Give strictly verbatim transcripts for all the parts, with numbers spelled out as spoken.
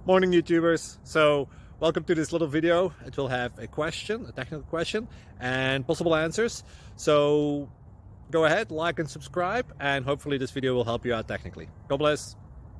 Morning YouTubers. So welcome to this little video. It will have a question, a technical question, and possible answers. So go ahead, like and subscribe, and hopefully this video will help you out technically. God bless.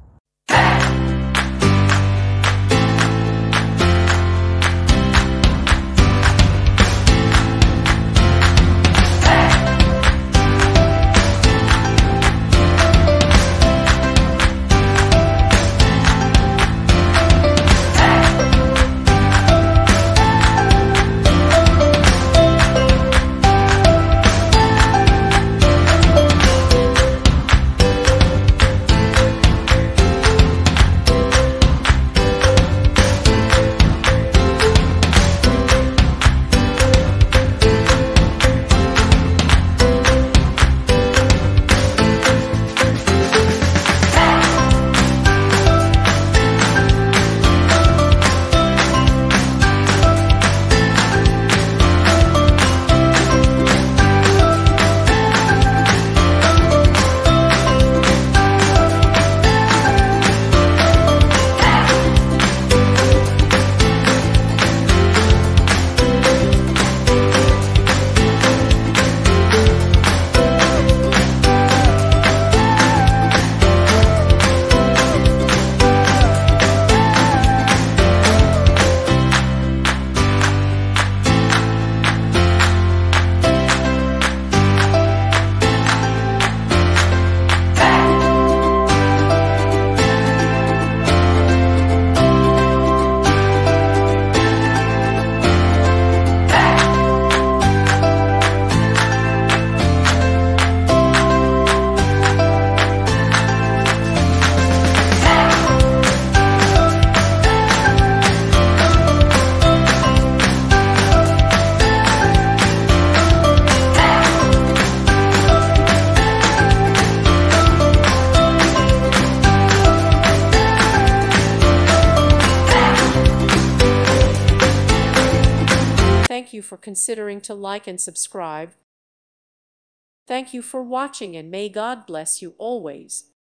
Thank you for considering to like and subscribe. Thank you for watching, and may God bless you always.